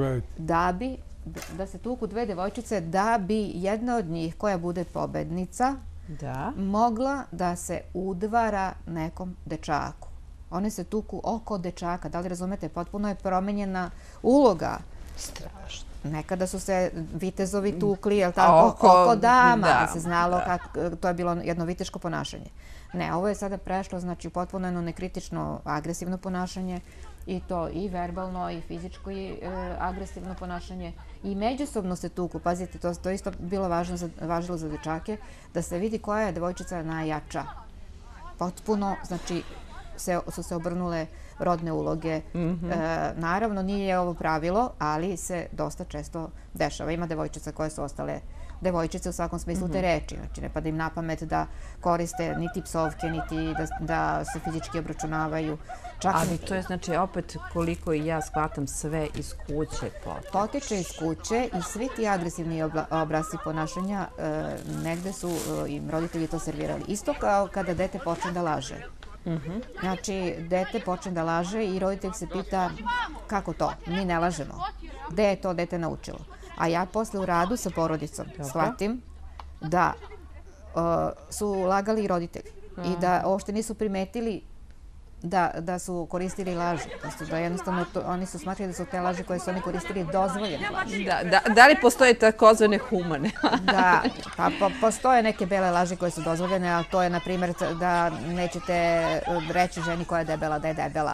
da se tuku dve devojčice da bi jedna od njih koja bude pobednica mogla da se udvara nekom dečaku. One se tuku oko dečaka. Da li razumete? Potpuno je promenjena uloga. Strašno. Nekada su se vitezovi tukli, jel tako, oko dama, da se znalo, to je bilo jedno viteško ponašanje. Ne, ovo je sada prešlo, znači, potpuno jedno nekritično agresivno ponašanje i to i verbalno i fizičko i agresivno ponašanje i međusobno se tuku. Pazite, to isto bilo važilo za dečake, da se vidi koja je devojčica najjača. Potpuno, znači, su se obrnule rodne uloge. Naravno, nije ovo pravilo, ali se dosta često dešava. Ima devojčica koje su ostale devojčice u svakom smislu te reči. Znači, ne pada im na pamet da koriste niti psovke, niti da se fizički obračunavaju. Ali to je, znači, opet koliko i ja shvatam sve iz kuće potiče. Potiče iz kuće i svi ti agresivni obrasci ponašanja negde su im roditelji to servirali. Isto kao kada dete počne da laže. Znači, dete počne da laže i roditelj se pita kako to? Mi ne lažemo. Gde je to dete naučilo? A ja posle u radu sa porodicom shvatim da su lagali i roditelji i da uopšte nisu primetili da su koristili laži. Da jednostavno oni su smatrali da su te laži koje su oni koristili dozvoljene laži. Da li postoje takozvane humane? Da, pa postoje neke bele laži koje su dozvoljene, a to je, na primjer, da nećete reći ženi koja je debela da je debela.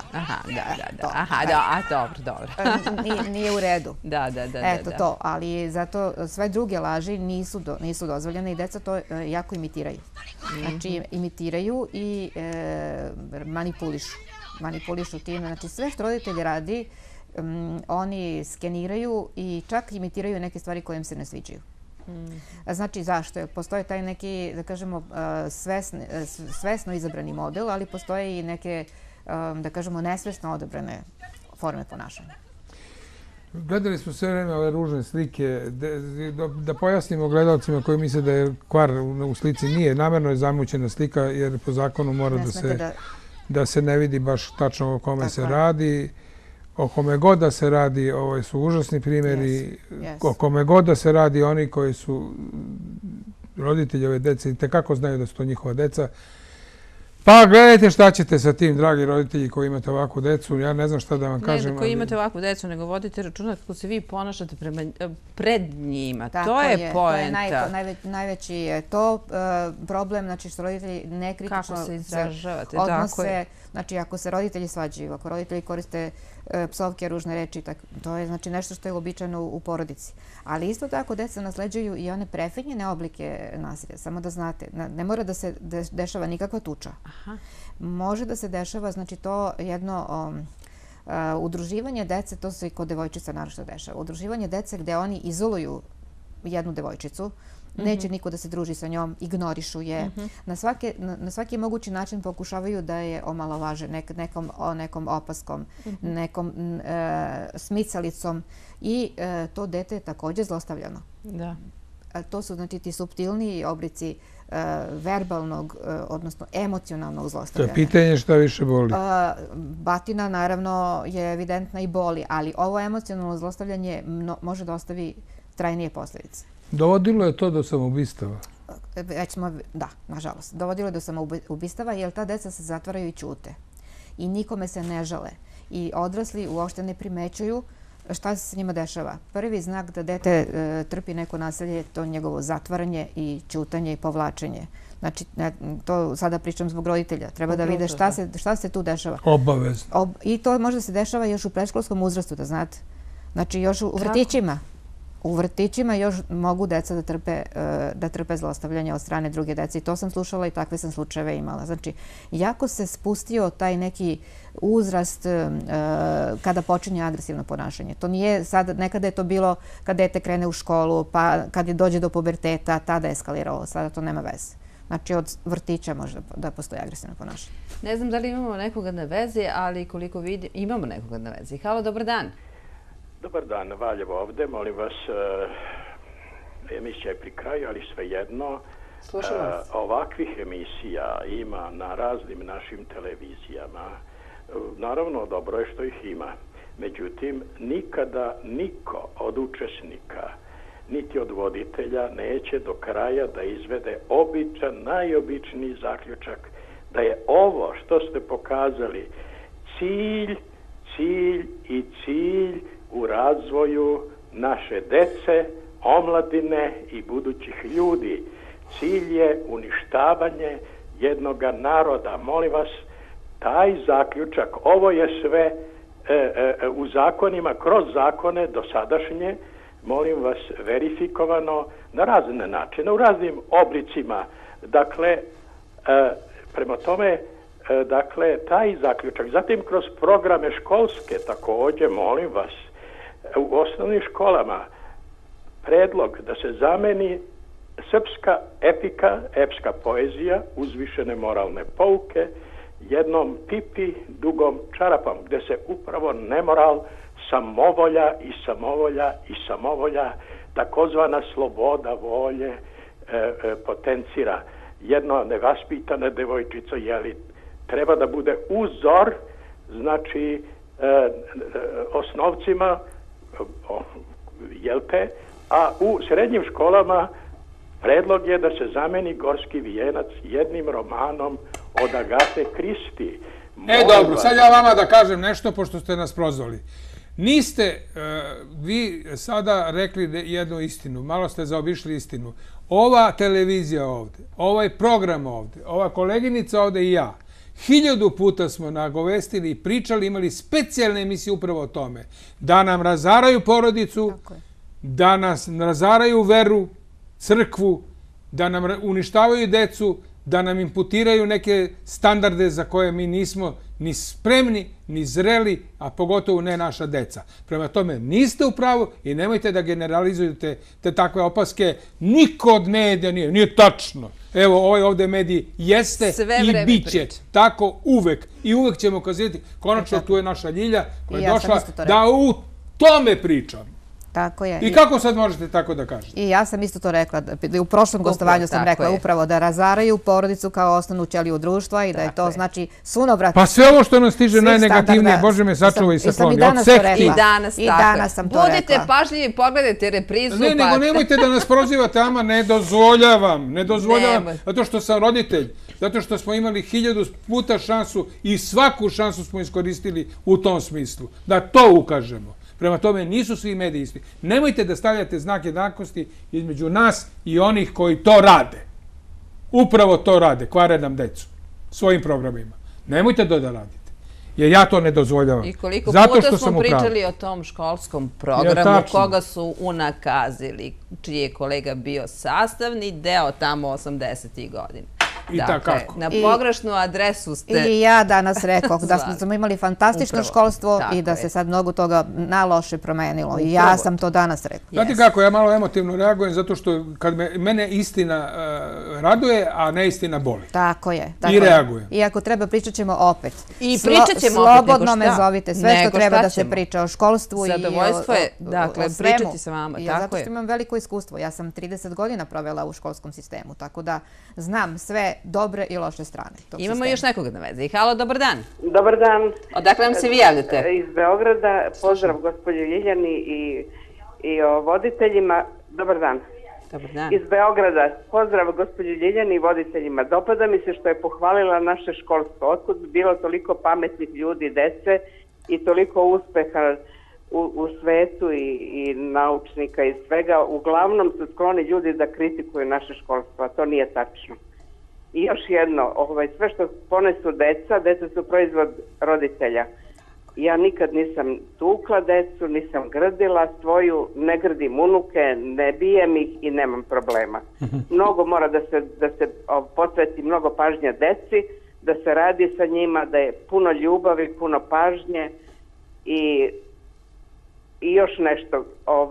Dobro. Nije u redu. Da. Eto to, ali zato sve druge laži nisu dozvoljene i deca to jako imitiraju. Znači, imitiraju i manipulišu tim. Znači, sve što roditelj radi, oni skeniraju i čak imitiraju neke stvari koje im se ne sviđaju. Znači, zašto? Postoje taj neki, da kažemo, svesno izabrani model, ali postoje i neke, da kažemo, nesvesno odabrane forme ponašanja. Gledali smo sve vreme ove ružne slike. Da pojasnimo gledalcima koji misle da je kvar u slici. Nije, namerno je zamućena slika jer po zakonu mora da se ne vidi baš tačno o kome se radi. O kome god da se radi, ovo su užasni primjeri. O kome god da se radi, oni koji su roditelji ove dece i tekako znaju da su to njihova deca. Pa gledajte šta ćete sa tim, dragi roditelji koji imate ovakvu decu. Ja ne znam šta da vam kažem. Ne da koji imate ovakvu decu, nego vodite računa kako se vi ponašate pred njima. To je poenta. Najveći je to problem, znači što roditelji nekritično odnose. Znači, ako se roditelji svađaju, ako roditelji koriste psovke, ružne reči, to je znači nešto što je uobičajeno u porodici. Ali isto tako deca nasleđuju i one prefinjene oblike nasilja. Samo da znate, ne mora da se dešava nikakva tuča. Može da se dešava, znači to jedno Udruživanje dece, to se i kod devojčica naročito dešava, udruživanje dece gde oni izoluju jednu devojčicu, neće niko da se druži sa njom, ignorišu je. Na svaki mogući način pokušavaju da je omalovaže nekom opaskom, nekom smicalicom i to dete je također zlostavljano. To su znači ti suptilniji oblici verbalnog, odnosno emocionalnog zlostavljanja. To je pitanje šta više boli. Batina naravno je evidentna i boli, ali ovo emocionalno zlostavljanje može da ostavi trajnije posljedice. Dovodilo je to do samoubistava? Da, nažalost. Dovodilo je do samoubistava jer ta deca se zatvaraju i ćute. I nikome se ne žale. I odrasli uopšte ne primećuju šta se s njima dešava. Prvi znak da dete trpi neko nasilje je to njegovo zatvaranje i ćutanje i povlačenje. Znači, to sada pričam zbog roditelja. Treba da vide šta se tu dešava. Obavezno. I to možda se dešava još u predškolskom uzrastu, da znate. Znači, još u vrtićima. U vrtićima još mogu deca da trpe zlostavljanje od strane druge dece. I to sam slušala i takve sam slučajeve imala. Znači, jako se spustio taj neki uzrast kada počinje agresivno ponašanje. To nije sad, nekada je to bilo kad dete krene u školu, pa kad dođe do puberteta, tada je eskaliralo. Sada to nema veze. Znači, od vrtića može da postoji agresivno ponašanje. Ne znam da li imamo nekoga na vezi, ali koliko vidim, imamo nekoga na vezi. Halo, dobar dan. Dobar dan, Valjevo ovde. Molim vas, emisija je pri kraju, ali svejedno. Ovakvih emisija ima na raznim našim televizijama. Naravno, dobro je što ih ima. Međutim, nikada niko od učesnika, niti od voditelja, neće do kraja da izvede običan, najobičniji zaključak da je ovo što ste pokazali cilj i cilj u razvoju naše dece, omladine i budućih ljudi. Cilj je uništavanje jednoga naroda. Molim vas, taj zaključak, ovo je sve u zakonima, kroz zakone dosadašnje, molim vas, verifikovano na razne načine, u raznim oblicima. Dakle, prema tome, dakle, taj zaključak. Zatim, kroz programe školske, također, molim vas, u osnovnim školama predlog da se zameni srpska epika, epska poezija, uzvišene moralne pouke, jednom pipi dugom čarapom, gde se upravo nemoral, samovolja, takozvana sloboda volje potencira. Jedno nevaspitana devojčica, jeli, treba da bude uzor, znači, osnovcima, jelte, a u srednjim školama predlog je da se zameni Gorski vijenac jednim romanom od Agate Kristi. Dobro, sad ja vama da kažem nešto, pošto ste nas prozvali. Niste vi sada rekli jednu istinu, malo ste zaobišli istinu. Ova televizija ovde, ovaj program ovde, ova koleginica ovde i ja, 1000 puta smo nagovestili i pričali, imali specijalne emisije upravo o tome. Da nam razaraju porodicu, da nas razaraju veru, crkvu, da nam uništavaju decu, da nam imputiraju neke standarde za koje mi nismo ni spremni, ni zreli, a pogotovo ne naša deca. Prema tome, niste u pravu i nemojte da generalizujete te takve opaske. Niko od medija nije tačno. Evo, ovaj ovdje medij jeste i bit će tako uvek. I uvek ćemo kazati, konačno tu je naša Ljilja koja je došla da u tome pričam. Tako je. I kako sad možete tako da kažete? I ja sam isto to rekla. U prošlom gostovanju sam rekla upravo da razaraju porodicu kao osnovnu ćeliju društva i da je to znači sunovrat. Pa sve ovo što nam stiže najnegativnije, Bože me sačuva i sakloni. Od sekti. I danas sam to rekla. Budite pažljivi, pogledajte reprizu. Ne, nego nemojte da nas prozivate, ama ne dozvoljavam. Zato što sam roditelj. Zato što smo imali 1000 puta šansu i svaku šansu smo iskoristili u tom smislu. Da to ukažemo. Prema tome, nisu svi mediji isti. Nemojte da stavljate znak jednakosti između nas i onih koji to rade. Upravo to rade, kvare nam decu svojim programima. Nemojte to da radite. Jer ja to ne dozvoljavam. I koliko puta smo pričali o tom školskom programu, koga su unakazili, čiji je kolega bio sastavni deo tamo 80. godina. i takako. Na pogrešnu adresu ste... I ja danas rekao da smo imali fantastično školstvo i da se sad mnogo toga na loše promenilo. I ja sam to danas rekao. Znate kako, ja malo emotivno reagujem zato što kad mene istina raduje, a neistina boli. Tako je. I reagujem. I ako treba, pričat ćemo opet. I pričat ćemo opet, slobodno me zovite. Sve što treba da se priča o školstvu i o svemu. Zadovoljstvo je, dakle, pričati sa vama. Zato što imam veliko iskustvo. Ja sam 30 godina provela u školskom sistemu, tako da znam sve dobre i loše strane. Imamo još nekoga na vezi. Halo, dobar dan. Dobar dan. Odakle nam se vi javljate? Iz Beograda. Pozdrav gospođi Ljiljani i o voditeljima. Dobar dan. Dobar dan. Iz Beograda. Pozdrav gospođi Ljiljani i voditeljima. Dopada mi se što je pohvalila naše školstvo. Otkud bi bilo toliko pametnih ljudi, dece i toliko uspeha u svetu i naučnika i svega. Uglavnom su skloni ljudi da kritikuju naše školstvo, a to nije tačno. I još jedno, sve što ponesu deca su proizvod roditelja. Ja nikad nisam tukla decu, nisam grdila svoju, ne grdim unuke, ne bijem ih i nemam problema. Mnogo mora da se posveti mnogo pažnje deci, da se radi sa njima, da je puno ljubavi, puno pažnje i još nešto.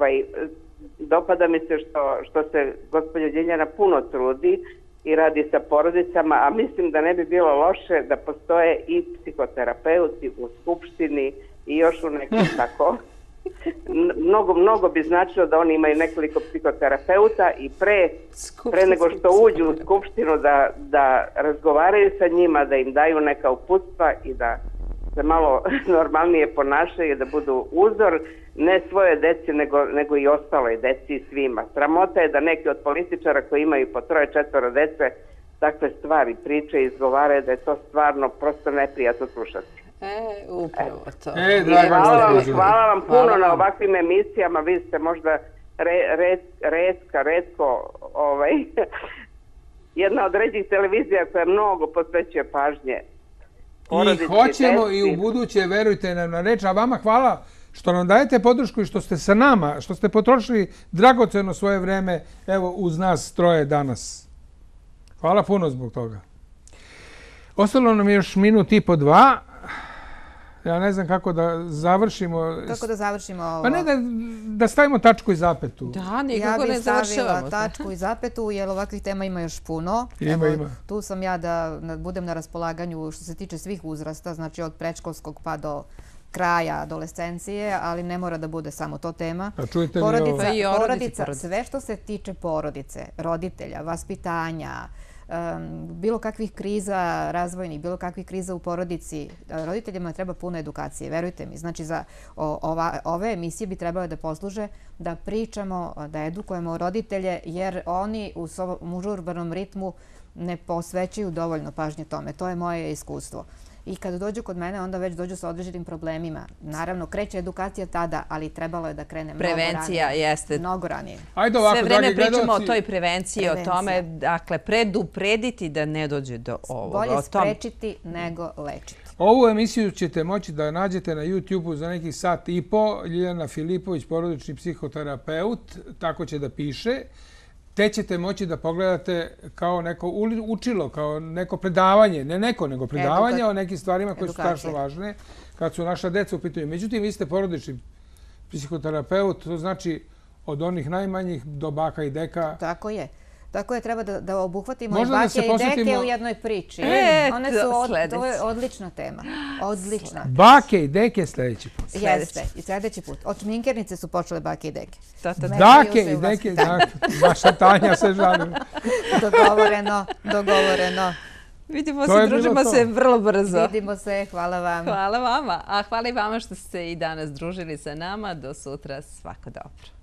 Dopada mi se što se gospođa Ljiljana puno trudi i radi sa porodicama, a mislim da ne bi bilo loše da postoje i psihoterapeuti u Skupštini i još u nekim tako. Mnogo bi značilo da oni imaju nekoliko psihoterapeuta i pre nego što uđu u Skupštinu da razgovaraju sa njima, da im daju neka uputstva i da se malo normalnije ponašaju, da budu uzor ne svoje deci, nego i ostaloj deci i svima. Sramota je da neki od političara koji imaju po 3-4 dece takve stvari priče i izgovaraju, da je to stvarno prosto neprijatno slušati. Upravo to. Hvala vam puno na ovakvim emisijama, vi ste možda retko jedna od ređih televizija koja mnogo posvećuje pažnje. I hoćemo i u buduće, verujte nam na reč, a vama hvala što nam dajete podršku i što ste sa nama, što ste potrošili dragoceno svoje vreme, evo, uz nas troje danas. Hvala puno zbog toga. Ostalo nam je još minut i po 2. Ja ne znam kako da završimo. Kako da završimo ovo? Pa ne, da stavimo tačku i zapetu. Da, nikako ne završavamo. Ja bih stavila tačku i zapetu, jer ovakvih tema ima još puno. Ima. Tu sam ja da budem na raspolaganju što se tiče svih uzrasta, znači od predškolskog pa do kraja adolescencije, ali ne mora da bude samo to tema. Porodica, sve što se tiče porodice, roditelja, vaspitanja, bilo kakvih kriza razvojnih, bilo kakvih kriza u porodici, roditeljima treba puno edukacije, verujte mi. Znači, ove emisije bi trebale da posluže da pričamo, da edukujemo roditelje, jer oni u svom užurbanom ritmu ne posvećuju dovoljno pažnje tome. To je moje iskustvo. I kada dođu kod mene, onda već dođu sa određenim problemima. Naravno, kreće edukacija tada, ali trebalo je da krene mnogo ranije. Prevencija jeste. Mnogo ranije. Sve vreme pričamo o toj prevenciji, o tome, dakle, preduprediti da ne dođe do ovoga. Bolje sprečiti nego lečiti. Ovu emisiju ćete moći da nađete na YouTube-u za nekih 1.5 sata. Ljiljana Filipović, porodični psihoterapeut, tako će da piše. Te ćete moći da pogledate kao neko učilo, kao neko predavanje, ne neko, nego predavanje o nekim stvarima koje su strašno važne kad su naša deca u pitanju. Međutim, vi ste porodični psihoterapeut, to znači od onih najmanjih do baka i deka. Tako je. Tako je, treba da obuhvatimo i bake i deke u jednoj priči. To je odlična tema. Odlična. Bake i deke sljedeći put. Jeste, i sljedeći put. Od šminkernice su počele bake i deke. Dake i deke, vaša Tanja se žali. Dogovoreno. Vidimo se, družimo se vrlo brzo. Vidimo se, hvala vam. Hvala vama, a hvala i vama što ste se i danas družili sa nama. Do sutra, svako dobro.